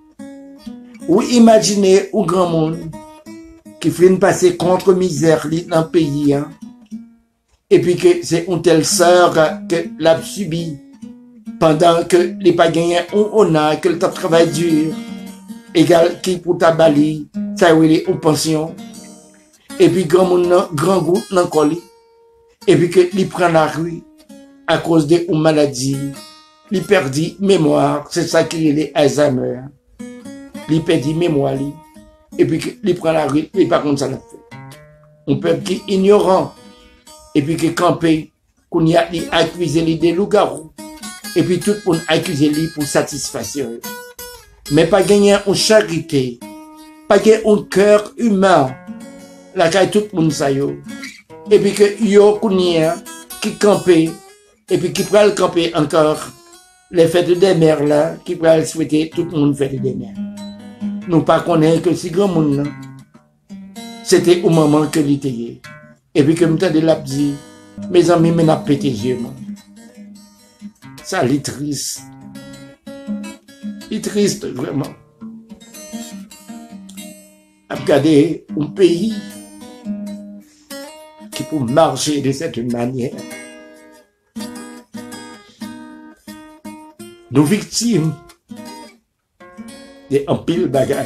Ou imaginez un grand monde qui fait une passée contre misère dans le pays, hein, et puis que c'est une telle sœur que l'a subi pendant que les pagans on a que le travail dur égal qui pour ta bali ça oui en pension et puis grand monde grand goût dans colis et puis que il prend la rue à cause de une maladie il perdit mémoire c'est ça qui est les Alzheimer il perdit mémoire et puis il prend la rue et par contre ça l'a fait un peuple qui est ignorant et puis qui campé qu'on y a accusé des loups-garous et puis tout le monde accuse lui pour satisfaction. Mais pas gagner une charité, pas gagner un cœur humain, la caille tout le monde ça yo. Et puis que yo kounia qui campé, et puis qui pourra le camper encore les fêtes des mères là, qui pourra le souhaiter tout le monde fête des mères. Nous pas connaître que si grand monde c'était au moment que l'était. Et puis que m'tendait l'a dit, mes amis m'en a pété yeux. Ça, il est triste. Il est triste, vraiment. Regardez un pays qui peut marcher de cette manière. Nos victimes de un pile bagaille.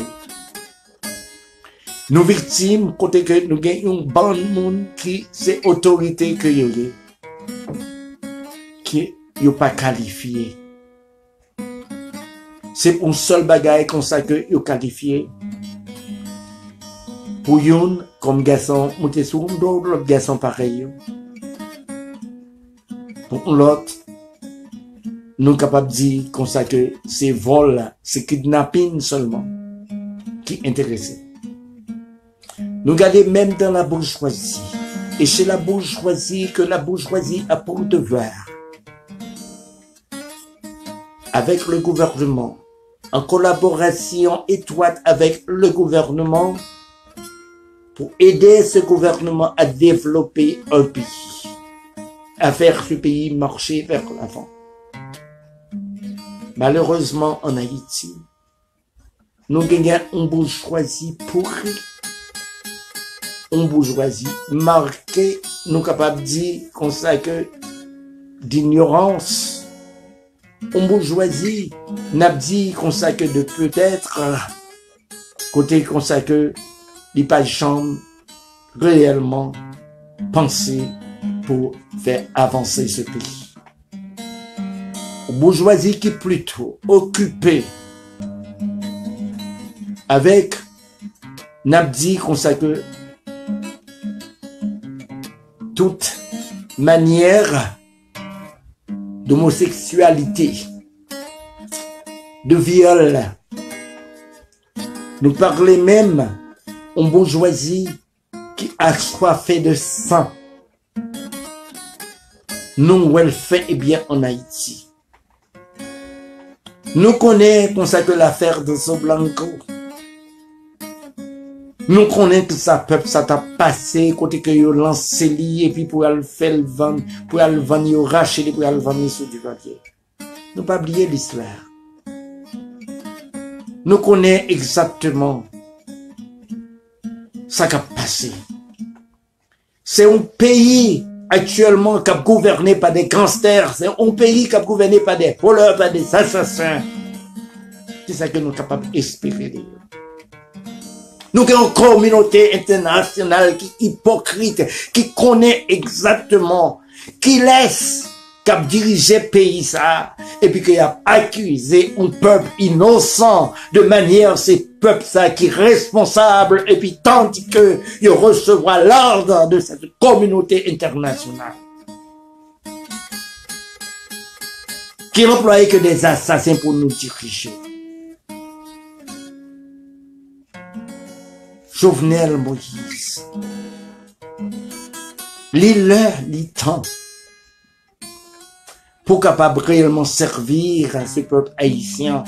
Nos victimes, côté que nous gagnons une bande de monde qui c'est autorité que y a. Qui yo pas qualifié. C'est un seul bagaille comme ça que yo qualifié. Pour yon comme garçon, monter sur l'autre garçon pareil. Pour l'autre, nous capables de dire comme ça que c'est vol, c'est kidnapping seulement qui intéresse. Nous regardons même dans la bourgeoisie. Et chez la bourgeoisie, que la bourgeoisie a pour devoir avec le gouvernement, en collaboration étroite avec le gouvernement, pour aider ce gouvernement à développer un pays, à faire ce pays marcher vers l'avant. Malheureusement, en Haïti, nous gagnons une bourgeoisie pourrie, une bourgeoisie marquée, nous capables de dire qu'on sait que d'ignorance. On bourgeoisie n'a dit qu'on sait que de peut-être côté qu'on sait que les pas de chambre réellement penser pour faire avancer ce pays. Une bourgeoisie qui est plutôt occupée avec n'a dit qu'on sait que toute manière d'homosexualité, de viol. Nous parlons même en bourgeoisie qui a soifé de sang. Nous, elle fait eh bien en Haïti. Nous connaissons comme ça que l'affaire de Soblanco. Nous connaissons que ça peuple, ça t'a passé, côté que yo lancé li, et puis pour aller faire le vendre, pour aller vendre, yo racheter, pour aller vendre sur du papier. Nous pas oublier l'histoire. Nous connaissons exactement ça qui a passé. C'est un pays actuellement qui est gouverné par des gangsters, c'est un pays qui est gouverné par des voleurs, par des assassins. C'est ça que nous sommes capables d'espérer. Nous avons une communauté internationale qui est hypocrite, qui connaît exactement, qui laisse cap diriger le pays ça, et puis qui a accusé un peuple innocent de manière ces peuples ça qui est responsable, et puis tandis que il recevra l'ordre de cette communauté internationale. Qui n'emploie que des assassins pour nous diriger. Jovenel Moïse. L'heure, le temps. Pour capable réellement servir à ce peuple haïtien.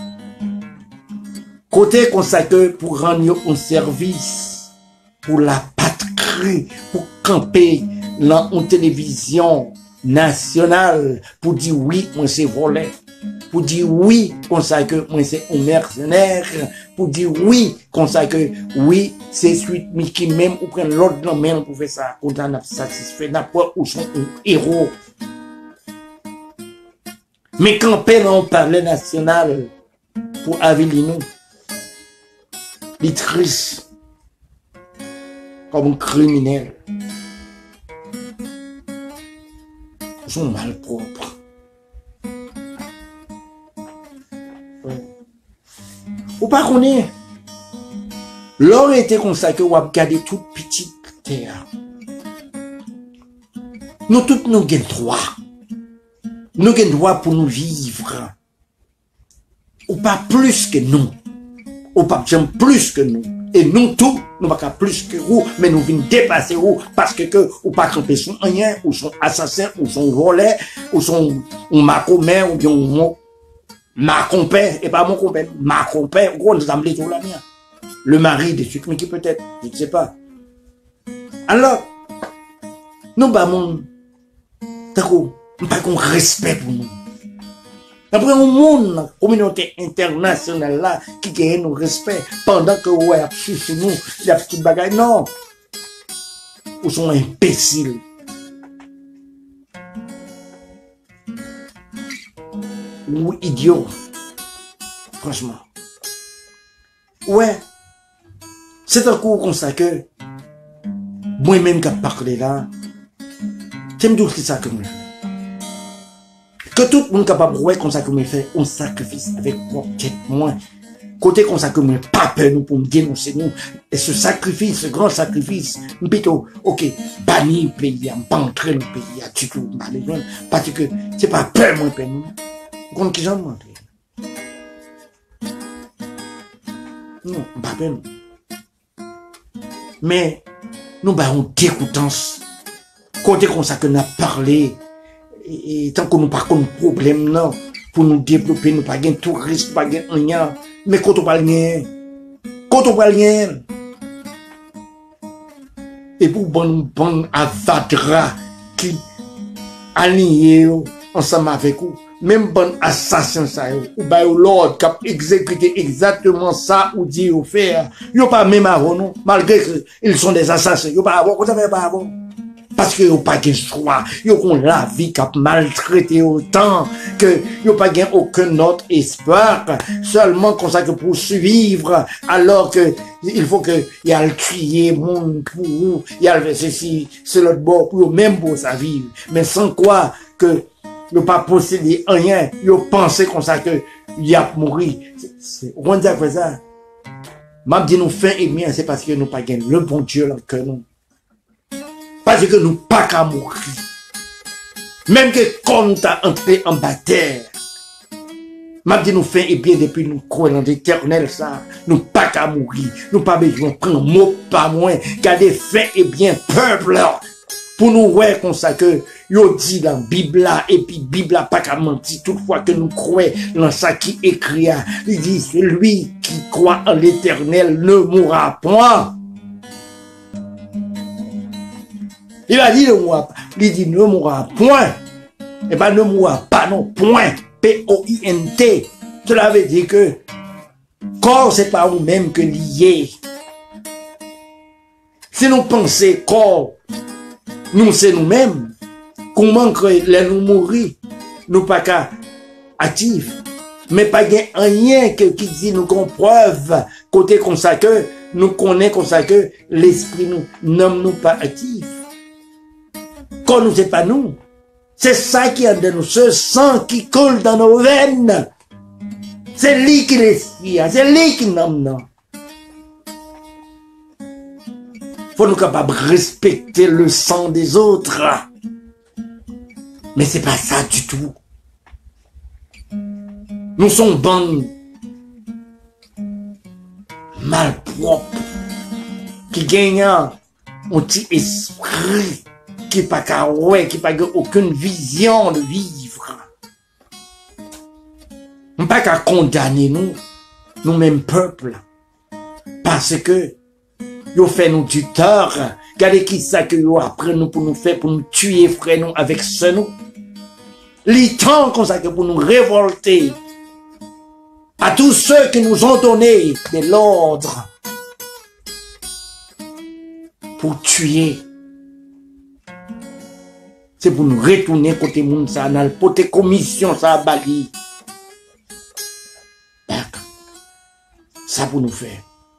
Côté consacré pour rendre un service pour la patrie, pour camper dans une télévision nationale, pour dire oui, moi c'est volé. Pour dire oui, consacré, moi c'est un mercenaire. Pour dire oui, consacré, oui, c'est suite, mais qui même, ou prendre l'autre dans même pour faire ça, on a satisfait, n'importe où sont un héros. Mais quand on parlait national pour Avellino, il est triste comme un criminel. Ils sont malpropres. Ou pas qu'on est. L'or était consacré ou à garder toute petite terre. Nous tous nous avons droit. Nous avons droit pour nous vivre. Ou pas plus que nous. Ou pas plus que nous. Et nous tous, nous pas plus que vous, mais nous venons dépasser vous parce que ou pas camper son rien, ou son assassin, ou son volet, ou son macomé, ou bien ma compère, et pas mon compère, ma compère, gros, nous avons les la mienne. Le mari de celui qui peut-être, je ne sais pas. Alors, nous pas mon, d'accord, pas qu'on respect pour nous. Après, un monde, la communauté internationale là, qui gagne nos respect, pendant que, ouais, sur nous, il y a petite bagaille, non. Ils sont imbéciles. Ou idiots. Franchement. Ouais. C'est un coup comme ça que, moi-même qui a parlé là, c'est me dire que ça que moi. Que tout le monde capable de voir comme ça que me fait un sacrifice avec moi, moi. Côté comme ça que me pas peur nous pour me dénoncer nous. Et ce sacrifice, ce grand sacrifice, plutôt, ok, bannir le pays, pas entrer le pays, à tout tout, parce que c'est pas peur moi peur nous. Comme qui j'en montre. Non, pas peur nous. Mais, nous avons dégoûtance. Côté comme ça que nous avons parlé, et tant que nous pas de problème non pour nous développer, nous pas de touristes, pas de rien, mais quand on parle rien, et pour bon avadra qui aligné ensemble avec vous, même bon assassin ça, ou bah l'ordre qui a exécuté exactement ça ou dit ou faire, yo pas même avant nous, malgré qu'ils sont des assassins, yo pas avant, vous savez pas avant. Parce que yo pas de choix, yo ont la vie qui a maltraité autant que yo pas gain aucun autre espoir, seulement comme ça que pour survivre, alors que il faut que y a le tuer monde pour vous, y a le ceci, c'est l'autre bord pour même pour sa vie, mais sans quoi que yo pas posséder rien, yo penser comme ça que y a mourir. On dit après ça. M'a dit nous fin et bien, c'est parce que nous pas gain le bon Dieu dans que nous. Parce que nous pas qu'à mourir. Même que quand nous t'as entré en bataille, m'a dit nous fait et bien depuis nous croyons dans l'éternel ça, nous pas qu'à mourir. Nous pas besoin de prendre mot pas moins, garder fait et bien peuple. Pour nous voir comme ça que, yo dit dans Bible là, et puis Bible là pas qu'à mentir, toutefois que nous croyons dans ça qui écrit, il dit, celui qui croit en l'Éternel ne mourra point. Il a dit il dit ne mourra point. Et ben ne mourra pas non, point. P-O-I-N-T. Cela veut dire que corps c'est pas nous-mêmes que lié. Si nous pensons corps, nous c'est nous-mêmes, comment que nous mourir, nous pas qu'à actifs. Mais pas rien qui dit nous qu'on preuve côté comme ça que nous connaissons comme ça que l'esprit nous nomme nous pas actifs. Quand nous c'est pas nous. C'est ça qui est de nous, ce sang qui coule dans nos veines. C'est lui qui respire, c'est lui qui nomme nous. Faut nous capables de respecter le sang des autres. Mais c'est pas ça du tout. Nous sommes bons malpropres qui gagnent un petit esprit qui n'a pas qui n'a aucune vision de vivre. On n'a pas qu'à condamner nous-mêmes peuple, parce que ils fait nous du tort. Regardez qui ça que ils après nous pour nous faire, pour nous tuer frère nous avec ce nous. Les temps comme ça que pour nous révolter à tous ceux qui nous ont donné de l'ordre pour tuer. C'est pour nous retourner côté monde ça, dans le côté commission ça à Bali. Ça pour nous faire.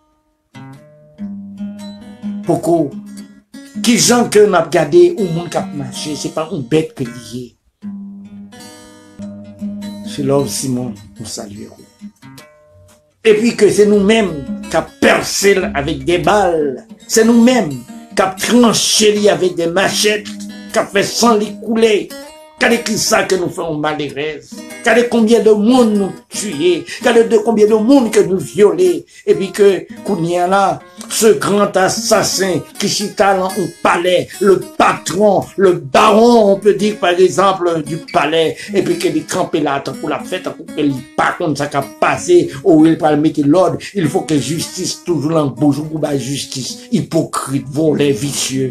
Pourquoi? Qui gens que nous avons gardé ou monde qui a marché, c'est pas une bête que lié. C'est l'homme Simon, nous saluons. Et puis que c'est nous-mêmes qui avons percé avec des balles. C'est nous-mêmes qui avons tranché avec des machettes. Qui a fait sang les couler. Regardez qui ça que nous faisons malheureux. Regardez combien de monde nous tuer. Regardez combien de monde que nous violer. Et puis que, Kounia là, ce grand assassin qui chita dans un palais, le patron, le baron, on peut dire par exemple, du palais, et puis qu'il est campé là, pour la fête, pour qu'il pas comme ça qu'a passé, où il va mettre l'ordre. Il faut que justice, toujours en bouge, pour la justice. Hypocrite, volé, vicieux.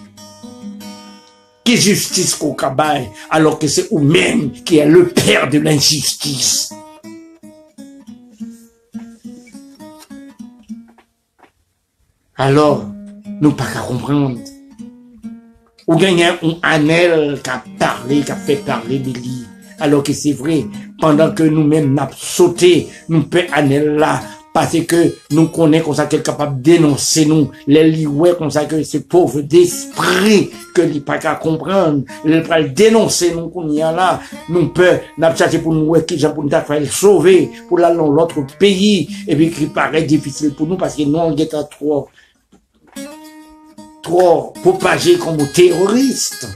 Qui justice qu'au cabaye, alors que c'est vous-même qui est le père de l'injustice. Alors, nous pas qu'à comprendre. Ou gagnez un anel qui a parlé, qui a fait parler de lui. Alors que c'est vrai, pendant que nous-mêmes n'a sauté, nous peut anel là, parce que nous connaissons comme ça qu'elle est capable de dénoncer nous, les liouets comme ça que c'est pauvre d'esprit, que n'est pas qu'à comprendre, elle va dénoncer nous qu'on y a là, nous peut, n'a cherché pour nous, qui j'ai pour nous faire sauver, pour aller dans l'autre pays, et puis qui paraît difficile pour nous parce que nous on est trop propagés comme terroristes.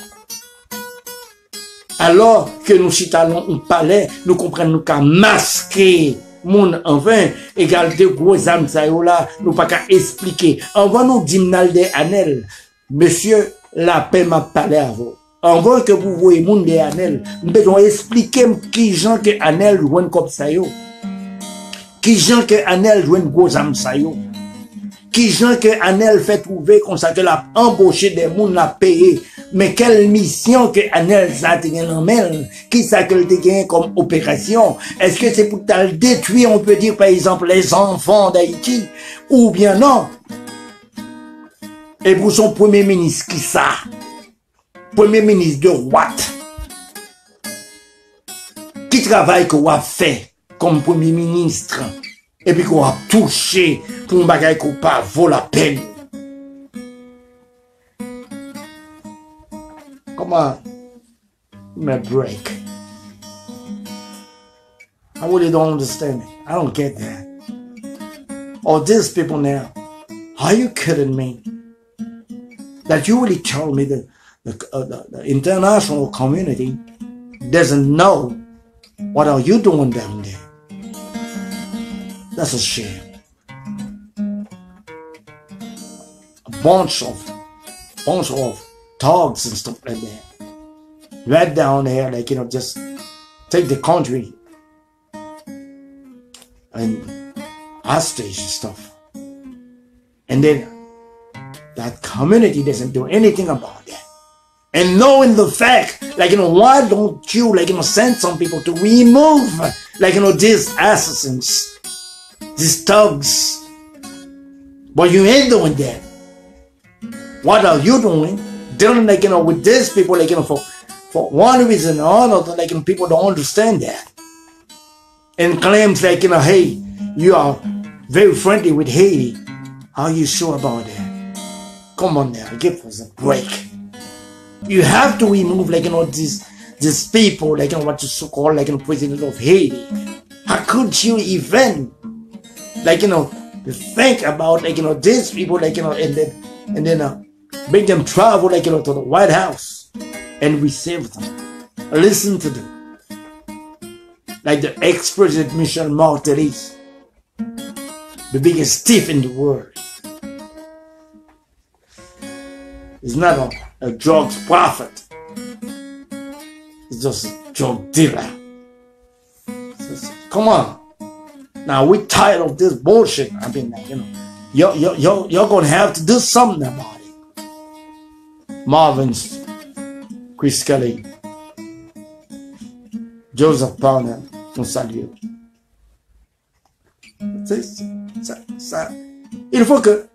Alors que nous citons un palais, nous comprenons qu'à masquer moun enfin, égal de gros âmes ça là, nous pas qu'à expliquer. Avant nous dimnal de Anel, monsieur, la paix m'a parlé à vous. Avant que vous voyez moun de Anel, nous devons expliquer qui gens que Anel joue comme ça yo. Qui gens que Anel joue gros âmes ça yo. Qui gens que Anel fait trouver comme ça que l'a embauché des moun l'a payé. Mais quelle mission que Anel a tenu en main? Qui ça que le gagné comme opération? Est-ce que c'est pour détruire, on peut dire par exemple, les enfants d'Haïti? Ou bien non? Et pour son premier ministre, qui ça? Premier ministre de Watt. Qui travaille qu'on a fait comme premier ministre? Et puis qu'on a touché pour un bagage qu'on pas vaut la peine. Comment me break? I really don't understand it. I don't get that. All these people now, are you kidding me? That you really tell me that the international community doesn't know what are you doing down there? That's a shame. A bunch of thugs and stuff like that. Right down there, like, just take the country and hostage and stuff. And then that community doesn't do anything about that. And knowing the fact, like, why don't you, like, send some people to remove, like, these assassins, these thugs? But you ain't doing that. What are you doing? Dealing, like, with these people, like, for one reason or another, like, people don't understand that. And claims, like, hey, you are very friendly with Haiti. Are you sure about that? Come on now, give us a break. You have to remove, like, these people, like, what you so-called, like, president of Haiti. How could you even, like, think about, like, these people, like, and then make them travel, like, to the White House and receive them, listen to them, like the ex-president Michel Martelly, the biggest thief in the world. He's not a drugs prophet. He's just a drug dealer. Come on. Now we're tired of this bullshit. I mean, you're gonna have to do something about it. Marvin's, Chris Kelly, Joseph Parner, on salue. Ça, il faut que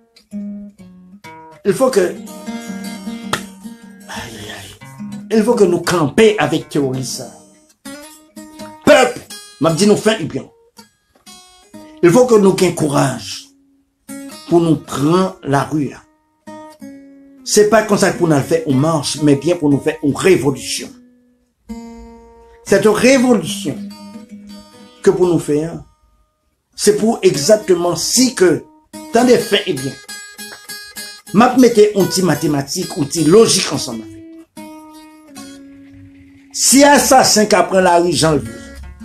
il faut que nous campions avec terroristes. Peuple, m'a dit nous faire bien. Il faut que nous ayons courage pour nous prendre la rue. C'est pas comme ça pour nous faire une marche, mais bien pour nous faire une révolution. Cette révolution que pour nous faire, c'est pour exactement si que, dans des faits et bien, m'a mettez un petit mathématique, un petit logique ensemble. Si assassin qui prend la rue, j'en veux.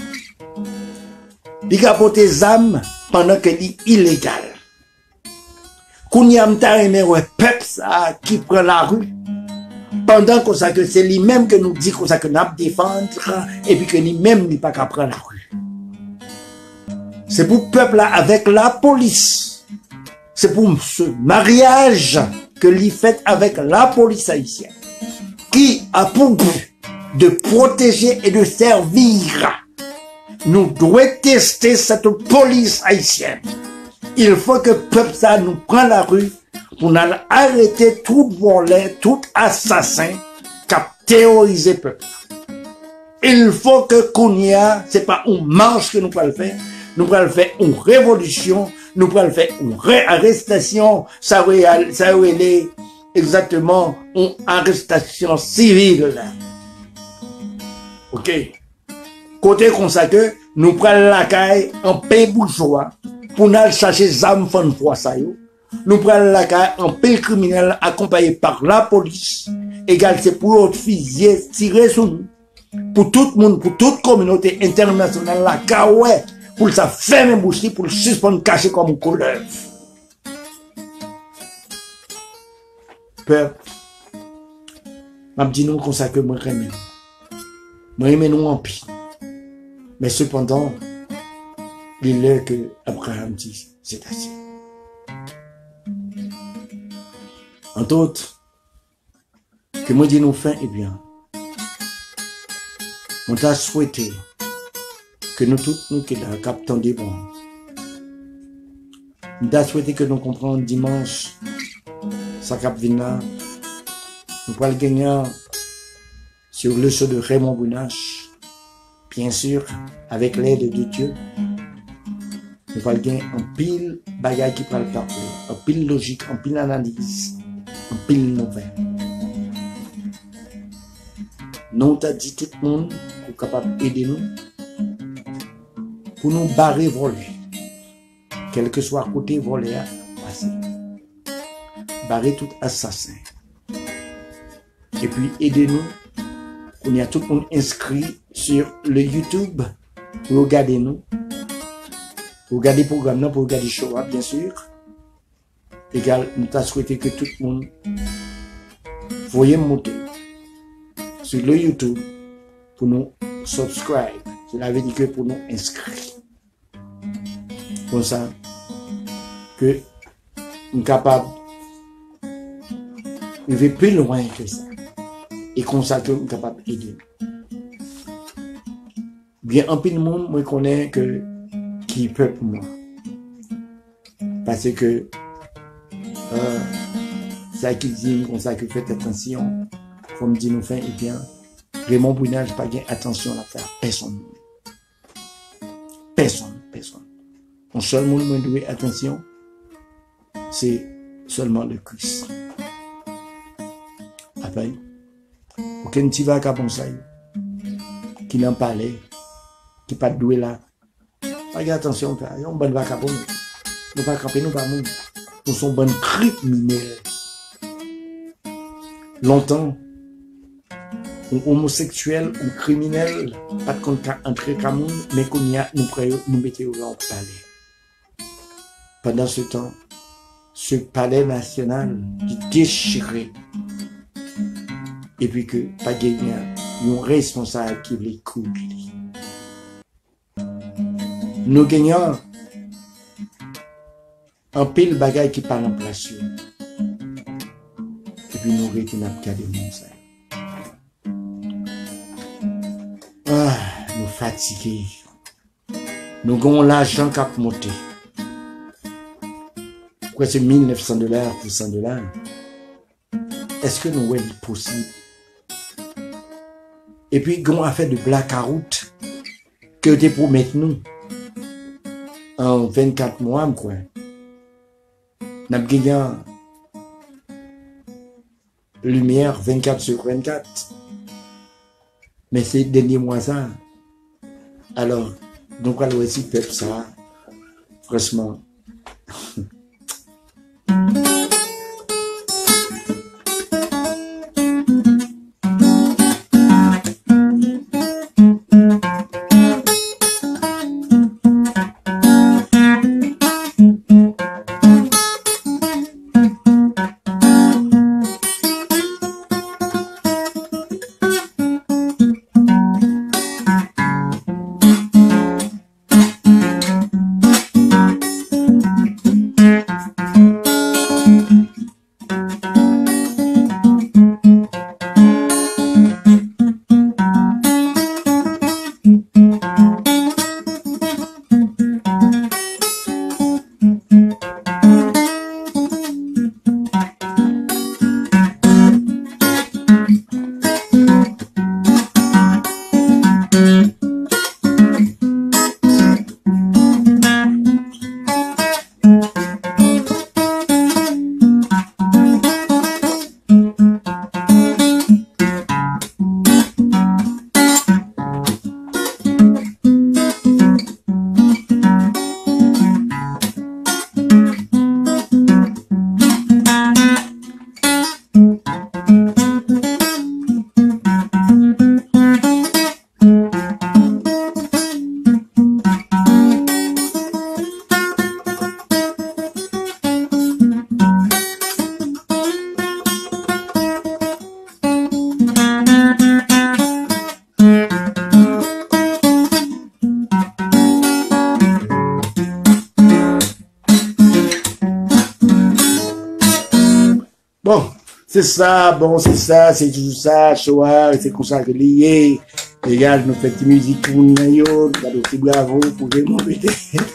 Il a porté des armes pendant que c'est illégal. Qu'on y a un peuple qui prend la rue pendant que c'est lui-même que nous dit que nous défendre et puis que lui-même n'est pas qu'à prendre la rue. C'est pour le peuple là avec la police. C'est pour ce mariage que l'y fait avec la police haïtienne qui a pour but de protéger et de servir. Nous devons tester cette police haïtienne. Il faut que le peuple ça nous prenne la rue pour nous arrêter tout volet, tout assassin qui a terrorisé le peuple. Il faut que Kounia, c'est pas une marche que nous pouvons faire, nous pouvons faire une révolution, nous pouvons faire une réarrestation, ça est exactement une arrestation civile là. Ok. Côté comme ça que nous prenons la caille en pays bourgeois pour nous chercher des armes fan pour ça. Nous prenons la caille en pays criminel accompagné par la police. Égal, c'est pour notre fusiller, tirer sur nous. Pour tout le monde, pour toute communauté internationale, la caille, pour ça fermer bouche, pour le suspendre caché comme une couleuvre. Peuple, m'a dit nous comme ça que moi remets. Moi remets nous en pis. Mais cependant, il est que Abraham dit, c'est assez. En d'autres, que moi dis nous fin, eh bien, on t'a souhaité que nous tous, nous qui la captons des bons, on t'a souhaité que nous comprenions dimanche, sa cap vina, nous pourrons le gagner sur le show de Raymond Bounache. Bien sûr, avec l'aide de Dieu, nous allons gagner un pile bagage qui parle parler, un pile logique, un pile analyse, un pile nouvelle. Nous t'as dit tout le monde pour être capable d'aider nous, pour nous barrer voler, quel que soit côté voler à passer, barrer tout assassin, et puis aider nous. On y a tout le monde inscrit sur le YouTube pour regarder nous, pour regarder le programme, pour regarder le show, bien sûr. Égal, nous t'as souhaité que tout le monde Voyez monter sur le YouTube pour nous subscribe. Cela veut dire que pour nous inscrire. Comme ça, que nous sommes capables de vivre plus loin que ça. Et comme ça, que nous sommes capables d'aider. Bien, un peu de monde, moi, connaît que qui peut pour moi. Parce que ça qui dit, comme ça, que faites attention. Comme dit nous fait, eh bien, Raymond Brunel, pas gain attention à faire personne. Personne. Le seul monde qui doit attention, c'est seulement le Christ. Après, aucun petit va à Kabonsaï, qui n'en parlait, qui pas doué là. Pas gain attention, on bonne va à Kabon. Nous pas camper, nous pas mourir. Nous sommes bonnes criminels. Longtemps, un homosexuel ou criminel, pas de compte qu'à entrer comme nous, mais qu'on y a, nous mettons au palais. Pendant ce temps, ce palais national qui déchiré, et puis que pas gagné, un responsable qui l'écoute. Nous gagnons un pile bagaille qui parle en place. Et puis nous retenons à de ça. Nous fatigués. Nous avons l'argent qui a monté. Pourquoi c'est $1,900 pour $100? Est-ce que nous est possible? Et puis, nous avons affaire de blackout que tu promettes nous en 24 mois, quoi. Nous avons gagné lumière 24/24. Mais c'est le dernier mois ça. Alors, donc allons aussi faire ça. Franchement. C'est ça, bon, c'est ça, c'est tout ça, Shoah, c'est comme ça que lié. Les gars, nous faisons une musique pour nous, nous bravo pour vraiment m'aider.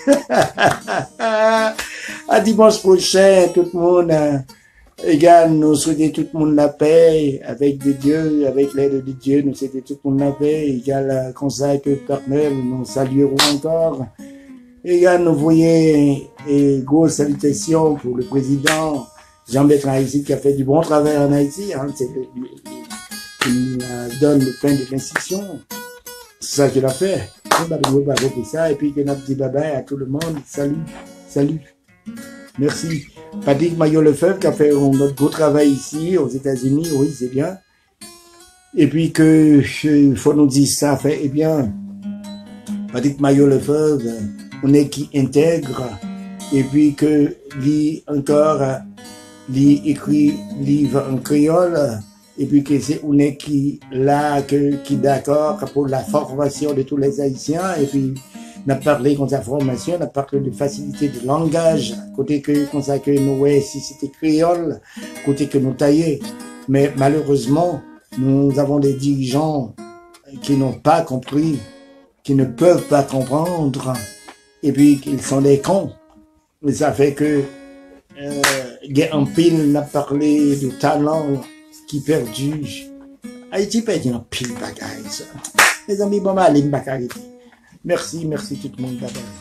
À dimanche prochain, tout le monde, les gars, nous souhaitons tout le monde la paix, avec de Dieu, avec l'aide de Dieu, nous souhaitons tout le monde la paix, égal, comme ça que partenaires, nous saluerons encore. Les gars, nous voyons, et grosse salutation pour le président, Jean-Bertrand Haïti qui a fait du bon travail en Haïti, hein, c'est qui donne le pain de l'institution. C'est ça qu'il a fait. Ça, et puis qu'il a dit bye bye à tout le monde. Salut. Merci. Patrick Maillot-Lefebvre qui a fait notre beau travail ici aux États-Unis, oui, c'est bien. Et puis que il faut nous dire ça fait, eh bien, Patrick Maillot-Lefebvre, on est qui intègre, et puis que lit encore, lit écrit livre en créole, et puis que c'est on est qui là qui d'accord pour la formation de tous les Haïtiens, et puis on a parlé comme ça formation, on a parlé de facilité de langage, côté que comme ça que nous ouais si c'était créole, côté que nous taillait, mais malheureusement nous avons des dirigeants qui n'ont pas compris, qui ne peuvent pas comprendre, et puis qu'ils sont des cons. Et ça fait que en pile n'a parlé de talent qui perdu. Haïti perdu un pile bagaille ça. Les amis, bon, allez, m'bakari. Merci tout le monde. Bye bye.